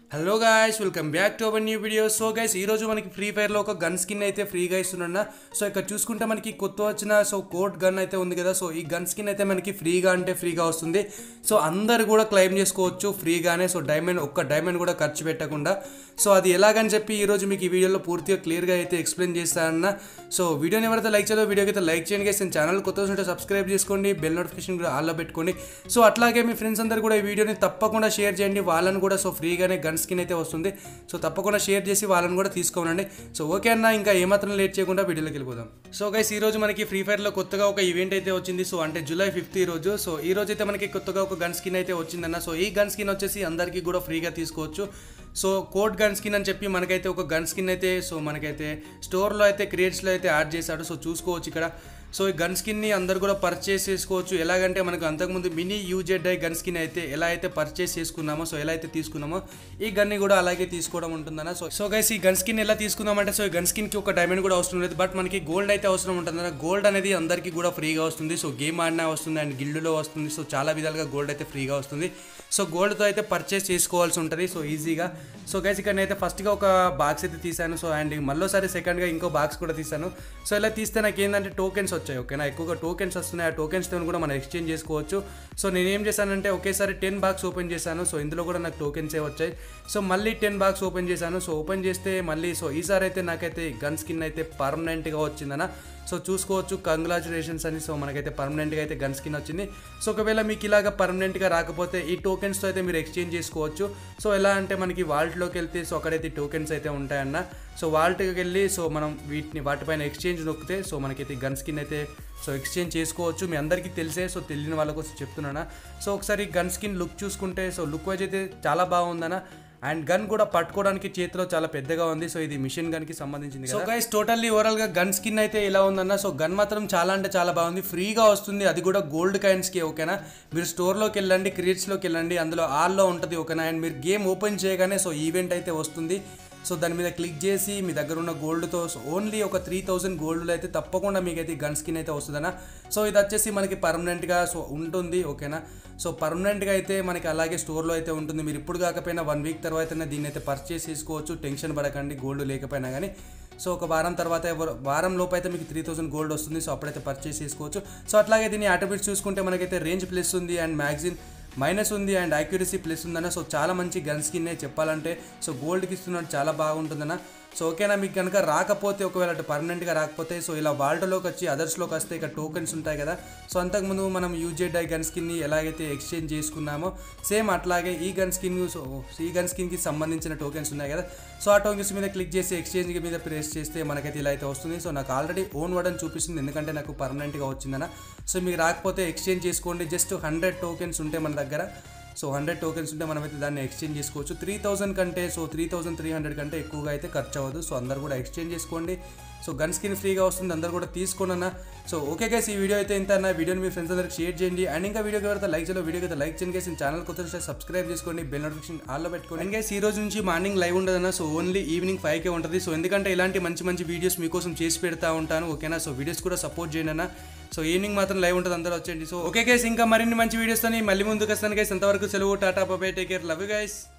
Hello guys, welcome back to our new video. So guys, ఈరోజు మనకి free ఫైర్లో ఒక gun skin అయితే ఫ్రీగా ఇస్తున్నా. సో ఇక్కడ చూసుకుంటే మనకి కొత్త వచ్చిన కోడ్ గన్ అయితే ఉంది కదా. సో ఈ గన్ స్కిన్ అయితే మనకి ఫ్రీగా వస్తుంది. సో అందరు కూడా క్లెయిమ్ చేసుకోవచ్చు ఫ్రీగానే. సో ఒక్క డైమండ్ కూడా ఖర్చు పెట్టకుండా. సో అది ఎలాగని చెప్పి ఈరోజు మీకు ఈ వీడియోలో పూర్తిగా క్లియర్గా అయితే ఎక్స్ప్లెయిన్ చేస్తానన్నా. సో వీడియోని ఎవరైతే లైక్ చేయదో వీడియోకి అయితే లైక్ చేయండి గైస్. ఛానల్ కొత్త ఉంటే సబ్స్క్రైబ్ చేసుకోండి, బెల్ నోటిఫికేషన్ కూడా ఆల్లో పెట్టుకోండి. సో అట్లాగే మీ ఫ్రెండ్స్ అందరు కూడా ఈ వీడియోని తప్పకుండా షేర్ చేయండి, వాళ్ళని కూడా సో ఫ్రీగానే గన్ స్కిన్ అయితే వస్తుంది. సో తప్పకుండా షేర్ చేసి వాళ్ళని కూడా తీసుకోనండి. సో ఓకే అన్న, ఇంకా ఏమాత్రం లేట్ చేయకుండా వీడియోలోకి వెళ్ళిపోదాం. సో గైస్, ఈ రోజు మనకి ఫ్రీ ఫైర్లో కొత్తగా ఒక ఈవెంట్ అయితే వచ్చింది. సో అంటే జూలై 5th ఈ రోజు. సో ఈ రోజు అయితే మనకి కొత్తగా ఒక గన్ స్కిన్ అయితే వచ్చిందన్న. సో ఈ గన్ స్కిన్ వచ్చేసి అందరికీ కూడా ఫ్రీగా తీసుకోవచ్చు. సో కోడ్ గన్ స్కిన్ అని చెప్పి మనకైతే ఒక గన్ స్కిన్ అయితే సో మనకైతే స్టోర్లో అయితే క్రియేట్స్లో అయితే యాడ్ చేశాడు. సో చూసుకోవచ్చు ఇక్కడ. సో ఈ గన్ స్కిన్ని అందరు కూడా పర్చేస్ చేసుకోవచ్చు. ఎలాగంటే మనకు అంతకుముందు మినీ యూజెడ్ గన్ స్కిన్ అయితే ఎలా అయితే పర్చేస్ చేసుకున్నామో, సో ఎలా అయితే తీసుకున్నామో ఈ గన్ని కూడా అలాగే తీసుకోవడం ఉంటుందన్న. సో గైస్, ఈ గన్ స్కిన్ ఎలా తీసుకుందామంటే, సో ఈ గన్ స్కిన్కి ఒక డైమండ్ కూడా అవసరం లేదు, బట్ మనకి గోల్డ్ అయితే అవసరం ఉంటుందన్న. గోల్డ్ అనేది అందరికీ కూడా ఫ్రీగా వస్తుంది. సో గేమ్ ఆడినా వస్తుంది అండ్ గిల్డ్లో వస్తుంది. సో చాలా విధాలుగా గోల్డ్ అయితే ఫ్రీగా వస్తుంది. సో గోల్డ్తో అయితే పర్చేస్ చేసుకోవాల్సి ఉంటుంది సో ఈజీగా. సో గైస్, ఇక్కడ అయితే ఫస్ట్గా ఒక బాక్స్ అయితే తీసాను. సో అండ్ మళ్ళీసారి సెకండ్గా ఇంకో బాక్స్ కూడా తీసాను. సో ఇలా తీస్తే నాకు ఏంటంటే టోకెన్స్ వచ్చాయి. ఓకేనా, ఎక్కువగా టోకెన్స్ వస్తున్నాయి. ఆ టోకెన్స్తో కూడా మనం ఎక్స్చేంజ్ చేసుకోవచ్చు. సో నేను ఏం చేశానంటే ఒకేసారి 10 బాక్స్ ఓపెన్ చేశాను. సో ఇందులో కూడా నాకు టోకెన్సే వచ్చాయి. సో మళ్ళీ 10 బాక్స్ ఓపెన్ చేశాను. సో ఓపెన్ చేస్తే మళ్ళీ సో ఈసారి అయితే నాకైతే గన్ స్కిన్ అయితే పర్మనెంట్గా వచ్చిందన్న. సో చూసుకోవచ్చు, కంగ్రాచులేషన్స్ అని. సో మనకైతే పర్మనెంట్గా అయితే గన్ స్కిన్ వచ్చింది. సో ఒకవేళ మీకు ఇలాగ పర్మనెంట్గా రాకపోతే ఈ టోకెన్స్తో అయితే మీరు ఎక్స్చేంజ్ చేసుకోవచ్చు. సో ఎలా అంటే మనకి వాల్ట్లోకి వెళ్తే సో అక్కడైతే టోకెన్స్ అయితే ఉంటాయన్న. సో వాల్ట్కి వెళ్ళి సో మనం వాటిపైన ఎక్స్చేంజ్ నొక్కితే సో మనకైతే గన్ స్కిన్ అయితే సో ఎక్స్చేంజ్ చేసుకోవచ్చు. మీ అందరికీ తెలిసే, సో తెలియని వాళ్ళ కోసం చెప్తున్నానా. సో ఒకసారి గన్ స్కిన్ లుక్ చూసుకుంటే సో లుక్ వైజ్ అయితే చాలా బాగుందన్న. అండ్ గన్ కూడా పట్టుకోవడానికి చేతిలో చాలా పెద్దగా ఉంది. సో ఇది మిషన్ గన్కి సంబంధించింది. సో గైస్, టోటల్లీ ఓవరాల్గా గన్ స్కిన్ అయితే ఇలా ఉందన్న. సో గన్ మాత్రం చాలా అంటే చాలా బాగుంది, ఫ్రీగా వస్తుంది. అది కూడా గోల్డ్ కాయిన్స్కి. ఓకేనా, మీరు స్టోర్లోకి వెళ్ళండి, క్రియేట్స్లోకి వెళ్ళండి, అందులో ఆల్లో ఉంటుంది. ఓకేనా, అండ్ మీరు గేమ్ ఓపెన్ చేయగానే సో ఈవెంట్ అయితే వస్తుంది. సో దాని మీద క్లిక్ చేసి మీ దగ్గర ఉన్న గోల్డ్తో ఓన్లీ ఒక 3000 గోల్డ్లో అయితే తప్పకుండా మీకైతే గన్ స్కిన్ అయితే వస్తుందన్న. సో ఇది వచ్చేసి మనకి పర్మనెంట్గా సో ఉంటుంది. ఓకేనా, సో పర్మనెంట్గా అయితే మనకి అలాగే స్టోర్లో అయితే ఉంటుంది. మీరు ఇప్పుడు కాకపోయినా 1 వీక్ తర్వాతనే దీన్ని అయితే పర్చేస్ చేసుకోవచ్చు. టెన్షన్ పడకండి, గోల్డ్ లేకపోయినా కానీ. సో ఒక వారం తర్వాత వారం లోపు అయితే మీకు 3000 గోల్డ్ వస్తుంది. సో అప్పుడైతే పర్చేస్ చేసుకోవచ్చు. సో అట్లాగే దీని అట్రిబ్యూట్స్ చూసుకుంటే మనకైతే రేంజ్ ప్లస్ ఉంది అండ్ మ్యాగజిన్ మైనస్ ఉంది అండ్ యాక్యురసీ ప్లస్ ఉందన్న. సో చాలా మంచి గన్ స్కిన్నే చెప్పాలంటే. సో గోల్డ్కి ఇస్తున్నట్టు చాలా బాగుంటుందన్న. సో ఓకేనా, మీకు కనుక రాకపోతే ఒకవేళ పర్మనెంట్గా రాకపోతే సో ఇలా వాల్ట్లోకి వచ్చి అదర్స్లోకి వస్తే ఇక్కడ టోకెన్స్ ఉంటాయి కదా. సో అంతకుముందు మనం యూజెడ్ గన్ స్కిన్ని ఎలాగైతే ఎక్స్చేంజ్ చేసుకున్నామో సేమ్ అట్లాగే ఈ గన్ స్కిన్. సో ఈ గన్ స్కిన్కి సంబంధించిన టోకెన్స్ ఉన్నాయి కదా. సో ఆ టోకెన్స్ మీద క్లిక్ చేసి ఎక్స్చేంజ్ మీద ప్రెస్ చేస్తే మనకైతే ఇలా అయితే వస్తుంది. సో నాకు ఆల్రెడీ ఓన్ వర్డ్ అని చూపిస్తుంది, ఎందుకంటే నాకు పర్మనెంట్గా వచ్చిందన్న. సో మీకు రాకపోతే ఎక్స్చేంజ్ చేసుకోండి. జస్ట్ 100 టోకెన్స్ ఉంటే మన దగ్గర. సో 100 టోకెన్స్ ఉంటే మనమైతే దాన్ని ఎక్స్చేంజ్ చేసుకోవచ్చు. 3000 కంటే సో 3300 కంటే ఎక్కువగా అయితే ఖర్చు అవ్వదు. సో అందరు కూడా ఎక్స్చేంజ్ చేసుకోండి. సో గన్ స్కిన్ ఫ్రీగా వస్తుంది, అందరు కూడా తీసుకోండి అన్న. సో ఓకే గైస్, ఈ వీడియో అయితే ఇంత అన్న. వీడియోని మీ ఫ్రెండ్స్ అందరికి షేర్ చేయండి. అండ్ ఇంకా వీడియోకి ఎవరైతే లైక్ చేయాలో వీడియోకి అయితే లైక్ చేయండి గైస్. ఛానల్ కొత్త వస్తే సబ్స్క్రైబ్ చేసుకోండి, బెల్ నోటిఫికేషన్ ఆల్లో పెట్టుకోండి. అండ్ గైస్, ఈ రోజు నుంచి మార్నింగ్ లైవ్ ఉండదన్న. సో ఓన్లీ ఈవినింగ్ 5కే ఉంటుంది. సో ఎందుకంటే ఇలాంటి మంచి వీడియోస్ మీకోసం చేసి పెడతా ఉంటాను. ఓకేనా, సో వీడియోస్ కూడా సపోర్ట్ చేయండి అన్న. సో ఈవినింగ్ మాత్రం లైవ్ ఉంటుంది, అందరూ వచ్చేయండి. సో ఓకే గైస్, ఇంకా మరిన్ని మంచి వీడియోస్ మళ్ళీ ముందుకు వస్తాను గైస్. అంతవరకు సెలవు, tata, bye, take care, love you guys.